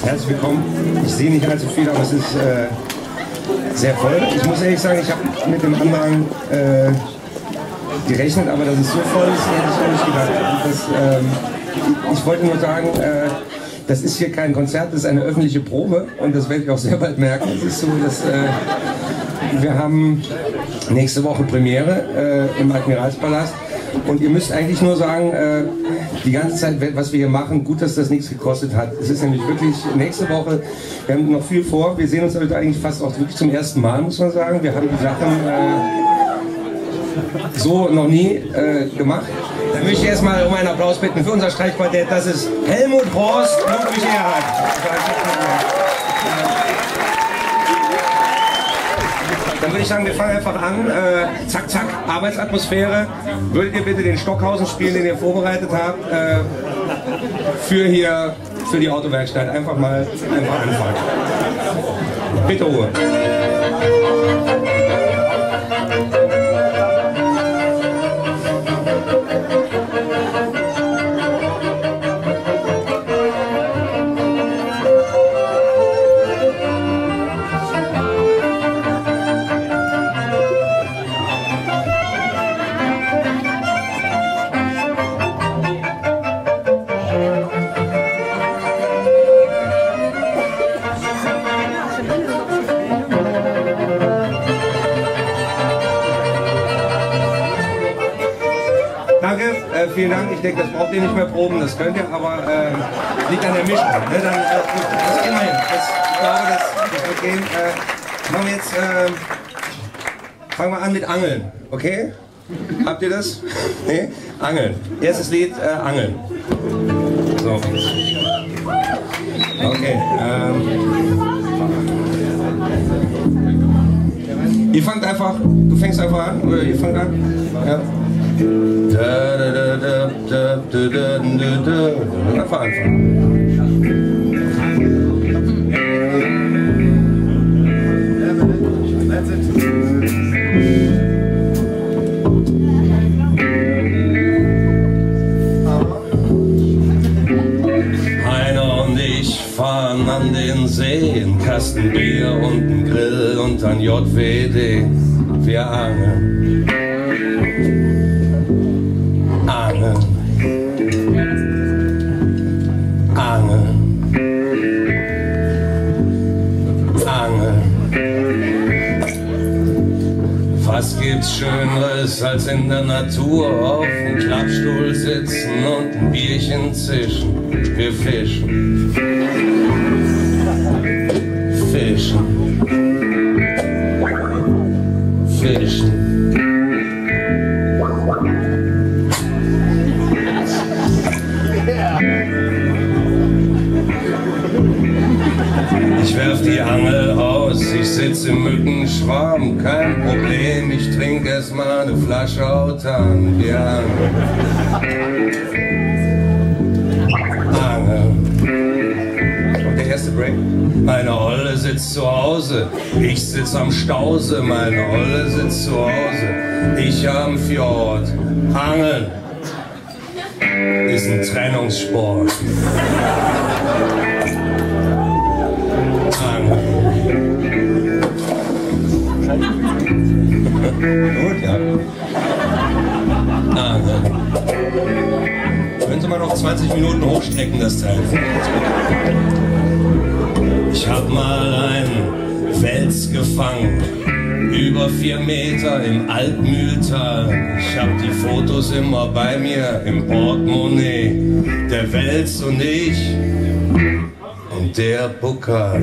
Herzlich willkommen. Ich sehe nicht allzu viel, aber es ist sehr voll. Ich muss ehrlich sagen, ich habe mit dem Andrang gerechnet, aber dass es so voll ist, hätte ich auch nicht gedacht. Ich wollte nur sagen, das ist hier kein Konzert, das ist eine öffentliche Probe und das werde ich auch sehr bald merken. Es ist so, dass wir haben nächste Woche Premiere im Admiralspalast und ihr müsst eigentlich nur sagen, die ganze Zeit, was wir hier machen, gut, dass das nichts gekostet hat. Es ist nämlich wirklich nächste Woche, wir haben noch viel vor, wir sehen uns heute eigentlich fast auch wirklich zum ersten Mal, muss man sagen. Wir haben die Sachen so noch nie gemacht. Dann möchte ich erstmal um einen Applaus bitten für unser Streichquartett. Das ist Helmut Horst, Ludwig Erhard. Dann würde ich sagen, wir fangen einfach an. Zack, zack, Arbeitsatmosphäre. Würdet ihr bitte den Stockhausen spielen, den ihr vorbereitet habt, für die Autowerkstatt? Einfach anfangen. Bitte Ruhe. Vielen Dank, ich denke, das braucht ihr nicht mehr proben, das könnt ihr, aber liegt an der Mischung. Ne? Dann, das gehen wir hin. Ich glaube, das wird gehen. Fangen wir an mit Angeln, okay? Habt ihr das? Nee? Angeln. Erstes Lied, Angeln. So. Okay. Ihr fangt einfach, du fängst einfach an, oder ihr fangt an? Ja. Einfach anfangen. Heiner und ich fahren an den See, ein Kasten Bier und ein Grill und ein JWD. Wir angeln. Angeln. Angeln. Angeln. Was gibt's Schöneres als in der Natur auf dem Klappstuhl sitzen und ein Bierchen zischen? Wir fischen. Fischen. Fischen. Ich werf die Angel aus, ich sitz im Mückenschwarm, kein Problem, ich trink erstmal eine Flasche Autan, wir angeln. Angeln. Und der erste Break. Meine Olle sitzt zu Hause, ich sitz am Stausee, meine Olle sitzt zu Hause, ich am Fjord. Angeln ist ein Trennungssport. Gut, ja. Können Sie mal noch 20 Minuten hochstrecken, das Teil? Ich hab mal einen Wels gefangen, über 4 Meter im Altmühltal. Ich hab die Fotos immer bei mir im Portemonnaie. Der Wels und ich und der Pokal.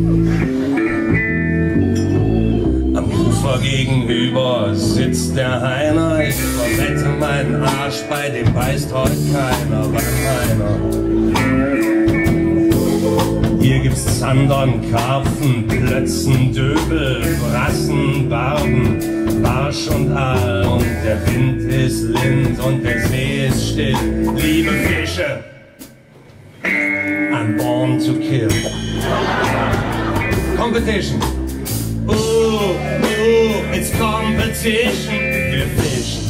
Gegenüber sitzt der Heiner, ich verwette meinen Arsch, bei dem beißt heute keiner, beim Heiner. Hier gibt's Zandern, Karpfen, Plötzen, Döbel, Brassen, Barben, Barsch und Aal. Und der Wind ist Lind und der See ist still. Liebe Fische, I'm born to kill. Competition. It's competition. Wir fischen.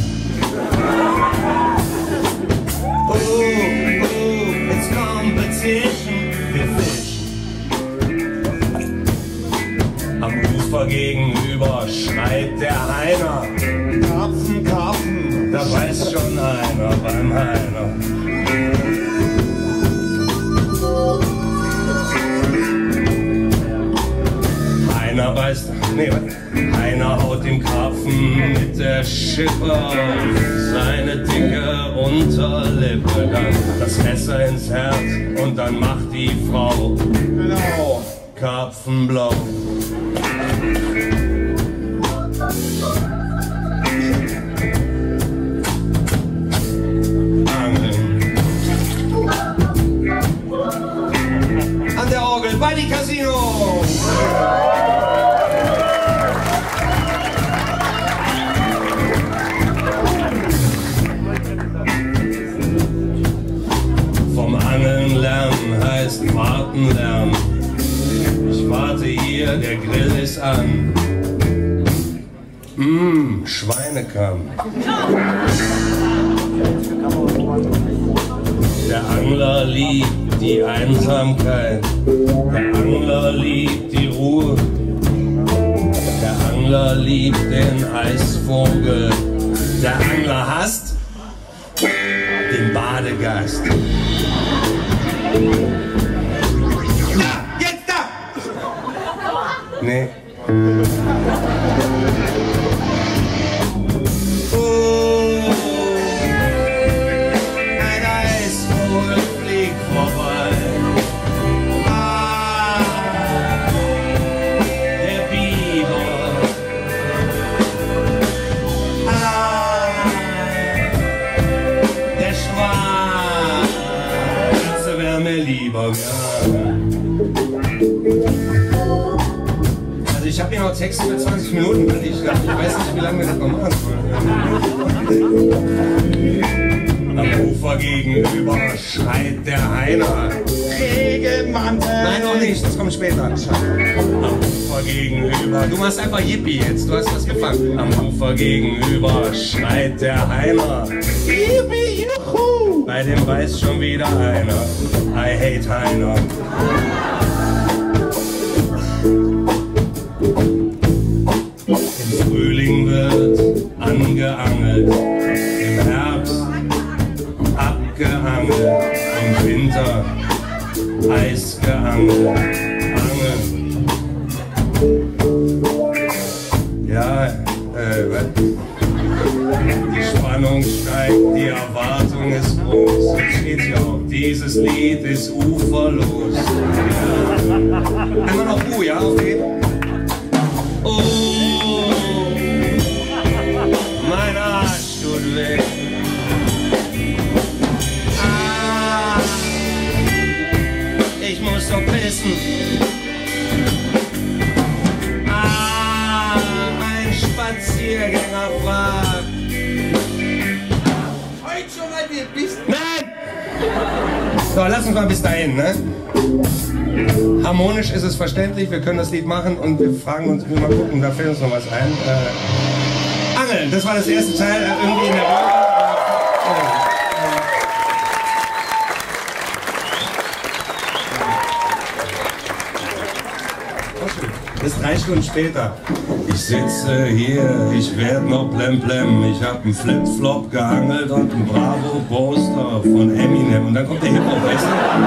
It's competition. Wir fischen. Ufer gegenüber schreit der Heiner. Karpfen, Karpfen. Da weiß schon einer beim Heiner. Heiner beißt, nee, Heiner haut dem Karpfen mit der Schippe auf seine dicke Unterlippe. Dann das Messer ins Herz und dann macht die Frau Genau. Karpfenblau. Angeln. An der Orgel bei die Casino. Vom Angeln lernen heißt warten lernen. Ich warte hier, der Grill ist an. Schweinekamm. Der Angler liebt die Einsamkeit. Der Angler liebt die Ruhe. Der Angler liebt den Eisvogel. Der Angler hasst den Badegast. Da! Jetzt da! Nee. Ein Eisvogel fliegt vorbei. Der Biber. Der Schwan. Das wär mir lieber, ja. Ich habe hier noch Text für 20 Minuten. Ich weiß nicht, wie lange wir das noch machen sollen. Am Ufer gegenüber schreit der Heiner. Regenmantel. Nein, noch nicht, das kommt später. Am Ufer gegenüber. Du machst einfach Yippie jetzt, du hast was gefangen. Am Ufer gegenüber schreit der Heiner. Yippie, juhu. Bei dem weiß schon wieder einer. I hate Heiner. Im Frühling wird angeangelt, im Herbst abgeangelt, im Winter Eis geangelt, angeln. Ja, die Spannung steigt, die Erwartung ist groß. Jetzt steht's ja auch, dieses Lied ist uferlos. Ja. Einmal noch ja, aufheben. Oh, mein Arsch tut weh. Ich muss doch pissen. Ein Spaziergänger fragt. Heute schon mal dir bist. Nein! So, lass uns mal bis dahin, ne? Harmonisch ist es verständlich, wir können das Lied machen und wir fragen uns, wir mal gucken, da fällt uns noch was ein. Angeln, das war das erste Teil, irgendwie in der Das ist 3 Stunden später. Ich sitze hier, ich werd noch blemblem. Ich hab einen Flip-Flop geangelt und einen Bravo-Poster von Eminem. Und dann kommt der Hip-Hop, weißt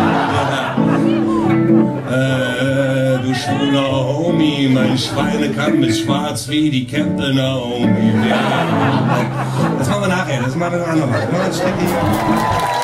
du? Du schwuler Homie, mein Schweinekamm ist schwarz wie die Kämpel Naomi. Das machen wir nachher, das machen wir noch einmal.